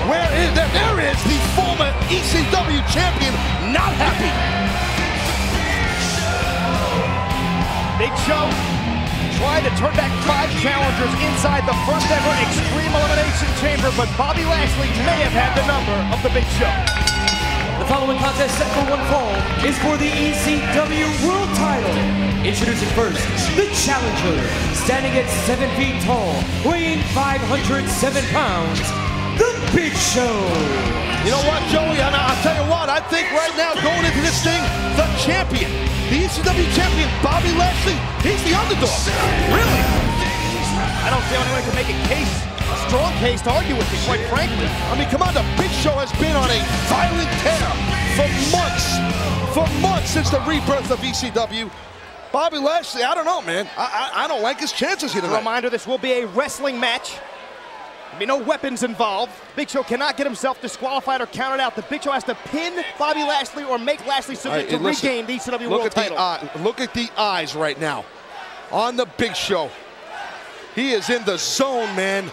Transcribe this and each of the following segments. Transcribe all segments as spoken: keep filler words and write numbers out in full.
Where is there? There is the former E C W champion not happy. Big Show tried to turn back five challengers inside the first ever Extreme Elimination Chamber, but Bobby Lashley may have had the number of the Big Show. The following contest set for one fall is for the E C W World Title. Introducing first, the challenger, standing at seven feet tall, weighing five hundred seven pounds, the Big Show. You know what, Joey? I, I'll tell you what, I think right now, going into this thing, the champion, the E C W champion, Bobby Lashley, he's the underdog. Really? I don't see anyone can make a case, a strong case to argue with me, quite frankly. I mean, come on, the Big Show has been on a violent tear for months, for months since the rebirth of E C W. Bobby Lashley, I don't know, man. I, I, I don't like his chances here As a tonight. reminder, this will be a wrestling match. There'll be no weapons involved. Big Show cannot get himself disqualified or counted out. The Big Show has to pin Bobby Lashley or make Lashley submit Right, to listen, regain the E C W look World at the Title. eye, look at the eyes right now on the Big Show. He is in the zone, man.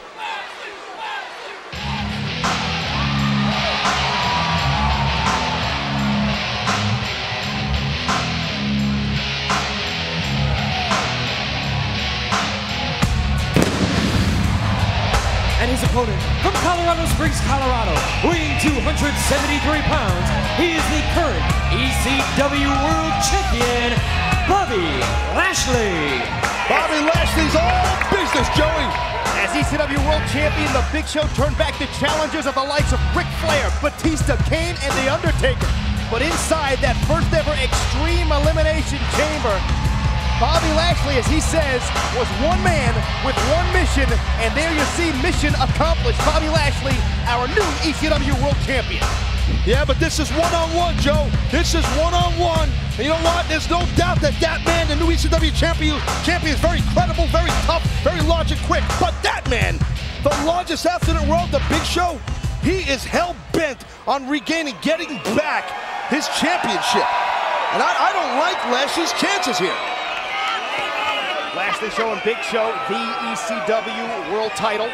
And his opponent, from Colorado Springs, Colorado, weighing two hundred seventy-three pounds, he is the current E C W World Champion, Bobby Lashley. Bobby Lashley's all business, Joey. As E C W World Champion, the Big Show turned back the challengers of the likes of Ric Flair, Batista, Kane, and The Undertaker. But inside that first ever Extreme Elimination Chamber, Bobby Lashley, as he says, was one man with one mission, and there you see mission accomplished. Bobby Lashley, our new E C W World Champion. Yeah, but this is one-on-one, Joe. This is one-on-one. And you know what? There's no doubt that that man, the new E C W champion, champion is very credible, very tough, very large and quick. But that man, the largest athlete in the world, the Big Show, he is hell-bent on regaining, getting back his championship. And I, I don't like Lashley's chances here. Lashley showing Big Show the E C W World Title.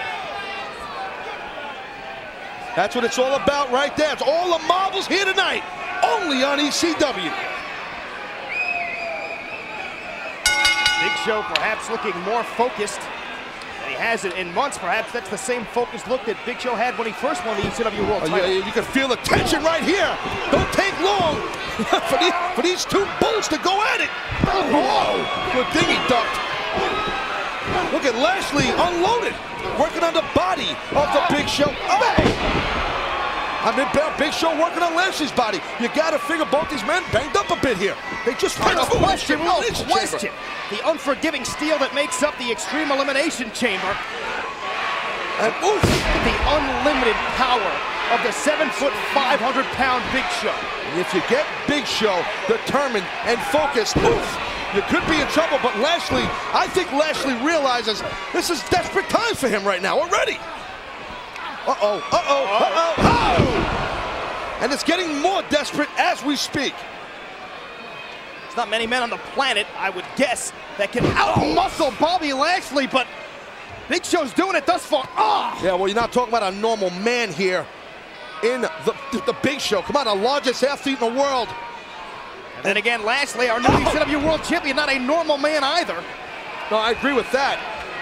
That's what it's all about right there. It's all the marbles here tonight, only on E C W. Big Show perhaps looking more focused than he has it in months. Perhaps that's the same focused look that Big Show had when he first won the E C W World Oh, Title. yeah, you can feel the tension right here. Don't take long for, the, for these two bulls to go at it. Oh, good thing he ducked. Look at Lashley unloaded, working on the body of the Big Show. Oh! I mean, Big Show working on Lashley's body. You got to figure both these men banged up a bit here. They just No question, no question. The unforgiving steel that makes up the Extreme Elimination Chamber. And oof, The unlimited power of the seven foot, five hundred pound Big Show. if you get Big Show determined and focused, oof, you could be in trouble. But Lashley, I think Lashley realizes this is desperate times for him right now already. Uh-oh, uh-oh, uh-oh, oh! And it's getting more desperate as we speak. There's not many men on the planet, I would guess, that can out-muscle Bobby Lashley, but Big Show's doing it thus far. Oh! Yeah, well, you're not talking about a normal man here in the, the Big Show. Come on, the largest athlete in the world. And then again, Lashley, our new E C W World Champion, not a normal man either. No, I agree with that.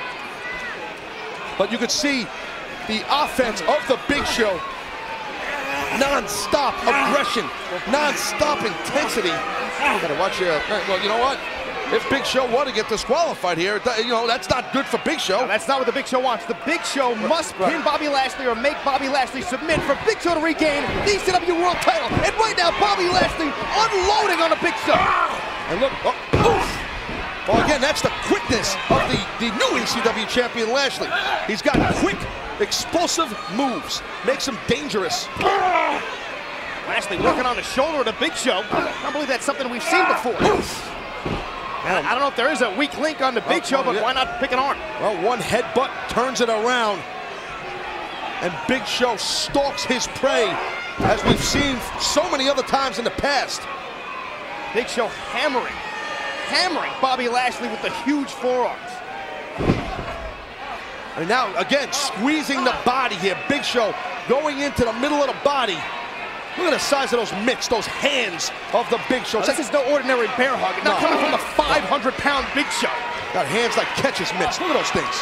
But you could see the offense of the Big Show. Non-stop aggression, non-stop intensity. You gotta watch your, well, you know what? If Big Show were to get disqualified here, you know, that's not good for Big Show. No, that's not what the Big Show wants. The Big Show must right. pin Bobby Lashley or make Bobby Lashley submit for Big Show to regain the E C W World Title. And right now, Bobby Lashley unloading on the Big Show. And look, oh, oof. Well, again, that's the quickness of the, the new E C W champion, Lashley. He's got quick, explosive moves. Makes him dangerous. Lashley working on the shoulder of the Big Show. I don't believe that's something we've seen before. I don't know if there is a weak link on the Big Show, but why not pick an arm? Well, one headbutt turns it around. And Big Show stalks his prey, as we've seen so many other times in the past. Big Show hammering, hammering Bobby Lashley with the huge forearms. And now, again, squeezing the body here. Big Show going into the middle of the body. Look at the size of those mitts, those hands of the Big Show. Now, this is no ordinary bear hug. It's not No. coming from the five hundred pound Big Show. Got hands like catcher's mitts. Look at those things.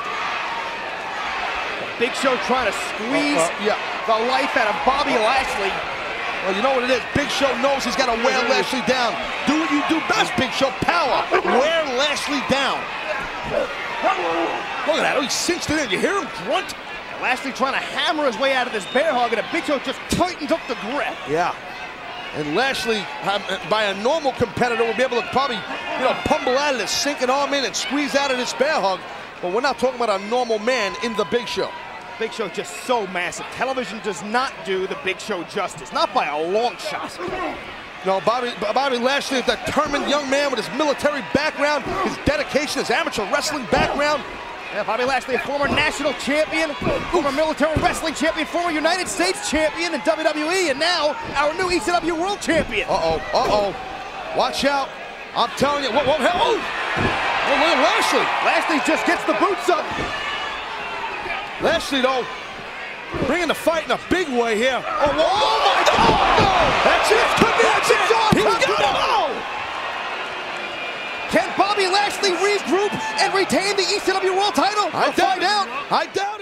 Big Show trying to squeeze Uh, uh, yeah. the life out of Bobby Lashley. Well, you know what it is. Big Show knows he's got to wear Lashley down. Do what you do best, Big Show. Power. Wear Lashley down. Look at that. Oh, he cinched it in. You hear him grunt? Lashley trying to hammer his way out of this bear hug, and a Big Show just tightens up the grip. Yeah. And Lashley, by a normal competitor, would be able to probably, you know, pummel out of this, sink an arm in and squeeze out of this bear hug. But we're not talking about a normal man in the Big Show. Big Show just so massive. Television does not do the Big Show justice, not by a long shot. No, Bobby, Bobby Lashley, a determined young man with his military background, his dedication, his amateur wrestling background. Yeah, Bobby Lashley, a former national champion, former military wrestling champion, former United States champion in W W E, and now our new E C W World Champion. Uh-oh, uh-oh. Watch out. I'm telling you, what, what, oh! Oh, look at Lashley. Lashley just gets the boots up. Lashley, though, bringing the fight in a big way here. Oh, whoa, oh my God! No! That's it! Could be that's it! He's got him! Oh! Can Bobby Lashley regroup and retain the E C W World title? I We'll find doubt out. I doubt